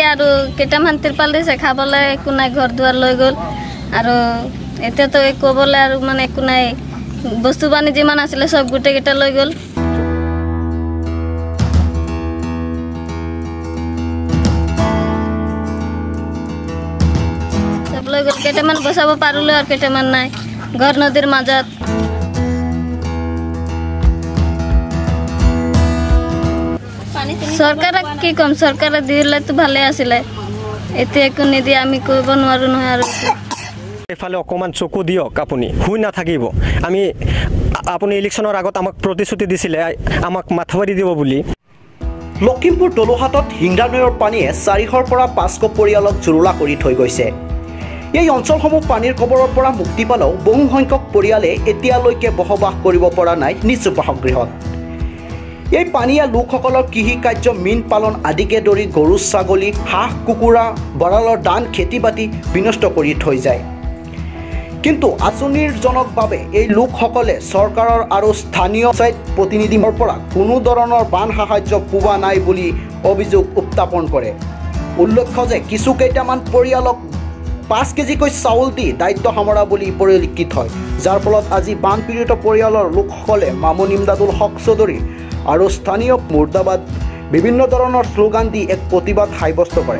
আৰু কেইটামান তিৰপাল দিছে খাবলৈ, একো নাই, ঘৰ দুৱাৰ লৈ গ'ল। আৰু এতিয়াতো ক'বলৈ আৰু মানে একো নাই, বস্তু বাহানি যিমান আছিলে চব গোটেইকেইটা লৈ গ'ল। চব লৈ গ'ল, কেইটামান বচাব পাৰিলোঁ আৰু কেইটামান নাই, ঘৰ নদীৰ মাজত। চৰকাৰক কি ক'ম, চৰকাৰে দিলেতো ভালে আছিলে, এতিয়া একো নিদিয়ে, আমি কৰিব নোৱাৰোঁ নহয়। আৰু এফালে অকণমান চকু দিয়ক, আপুনি শুই নাথাকিব। আপুনি ইলেকশ্যনৰ আগত আমাক প্ৰতিশ্ৰুতি দিছিলে আমাক মাথাবাৰী দিব বুলি। লখিমপুৰ দলোহাটত হিংৰা নৈৰ পানীয়ে 400ৰ পৰা 500 পৰিয়ালক জুৰুলা কৰি থৈ গৈছে। এই অঞ্চলসমূহ পানীৰ কবলৰ পৰা মুক্তি পালেও বহুসংখ্যক পৰিয়ালে এতিয়ালৈকে বসবাস কৰিব পৰা নাই নিজ বাসগৃহত। এই পানীয়া লোকসকলৰ কৃষি কাৰ্য, মীন পালন আদিকে ধৰি গৰু ছাগলী, হাঁহ কুকুৰা, ভঁৰালৰ ধান, খেতি বাতি বিনষ্ট কৰি থৈ যায়। কিন্তু আঁচনিৰজনকভাৱে এই লোকসকলে চৰকাৰৰ আৰু স্থানীয় প্ৰতিনিধিৰ পৰা কোনো ধৰণৰ বান সাহায্য পোৱা নাই বুলি অভিযোগ উত্থাপন কৰে। উল্লেখ্য যে কিছু কেইটামান পৰিয়ালক 5 কেজিকৈ চাউল দি দায়িত্ব সামৰা বুলি পৰিলক্ষিত হয়, যাৰ ফলত আজি বানপীড়িত পৰিয়ালৰ লোকসকলে মামুন ইমদাদুল হক চৌধুৰী আৰু স্থানীয় মুৰ্দাবাদ বিভিন্ন ধৰণৰ শ্লোগান দি এক প্ৰতিবাদ সাব্যস্ত কৰে।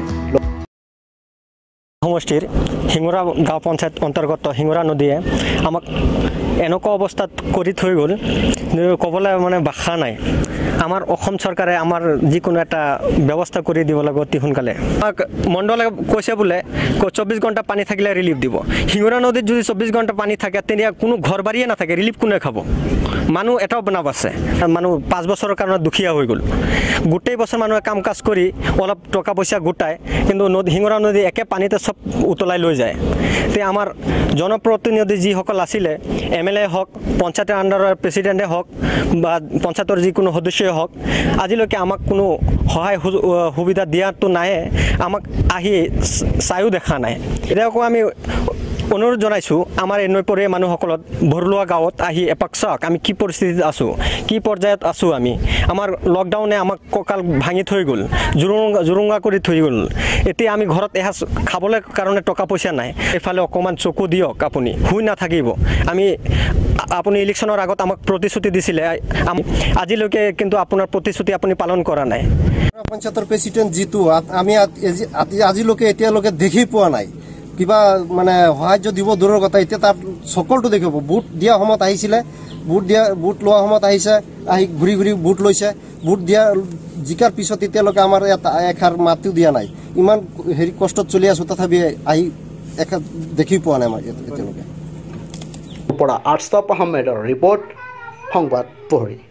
সমষ্টিৰ শিঙৰা গাঁও পঞ্চায়ত অন্তৰ্গত শিঙৰা নদীয়ে আমাক এনেকুৱা অৱস্থাত কৰি থৈ গ'ল, ক'বলৈ মানে ভাষা নাই। আমাৰ অসম চৰকাৰে আমাৰ যিকোনো এটা ব্যৱস্থা কৰি দিব লাগে অতি সোনকালে। আমাক মণ্ডলে কৈছে বোলে 24 ঘণ্টা পানী থাকিলে ৰিলিফ দিব। শিঙৰা নদীত যদি 24 ঘণ্টা পানী থাকে তেতিয়া কোনো ঘৰ বাৰীয়ে নাথাকে, ৰিলিফ কোনে খাব? মানুহ এটাও বনাব আছে, মানুহ 5 বছৰৰ কাৰণে দুখীয়া হৈ গ'ল। গোটেই বছৰ মানুহে কাম কাজ কৰি অলপ টকা পইচা গোটায়, কিন্তু শিঙৰা নদী একে পানীতে চব উতলাই লৈ যায়। তে আমাৰ জনপ্ৰতিনিধি যিসকল আছিলে, MLA হওক, পঞ্চায়তৰ আণ্ডাৰৰ প্ৰেচিডেণ্টে হওক বা পঞ্চায়তৰ যিকোনো সদস্যই হওক, আজিলৈকে আমাক কোনো সহায় সুবিধা দিয়াটো নাই, আমাক আহি চায়ো দেখা নাই। এতিয়াও আমি অনুৰোধ জনাইছোঁ আমাৰ এই নৈপৰীয়া মানুহসকলত ভৰলুৱা গাঁৱত আহি এপাক চাওক আমি কি পৰিস্থিতিত আছোঁ, কি পৰ্যায়ত আছোঁ। আমাৰ লকডাউনে আমাক কঁকাল ভাঙি থৈ গ'ল, জুৰুঙা কৰি থৈ গ'ল। এতিয়া আমি ঘৰত এসাঁজ খাবলৈ কাৰণে টকা পইচা নাই। এইফালে অকণমান চকু দিয়ক, আপুনি শুই নাথাকিব। আপুনি ইলেকশ্যনৰ আগত আমাক প্ৰতিশ্ৰুতি দিছিলে, আজিলৈকে কিন্তু আপোনাৰ প্ৰতিশ্ৰুতি আপুনি পালন কৰা নাই। পঞ্চায়তৰ প্ৰেচিডেণ্ট যিটো আমি আজিলৈকে এতিয়ালৈকে দেখি পোৱা নাই, কিবা মানে সাহায্য দিব দূৰৰ কথা। এতিয়া তাৰ চকলটো দেখিব, বুট দিয়া সময়ত আহিছিলে, বুট লোৱা সময়ত আহিছে, আহি ঘূৰি ঘূৰি বুট লৈছে। বুট দিয়া জিকাৰ পিছত এতিয়ালৈকে আমাৰ ইয়াত এষাৰ মাতিও দিয়া নাই। ইমান কষ্টত চলি আছোঁ, তথাপি আহি এষাৰ দেখি পোৱা নাই আমাৰ এতিয়ালৈকে। পৰা আৰ্টছপ আহমেদৰ ৰিপৰ্ট, সংবাদ প্ৰহৰী।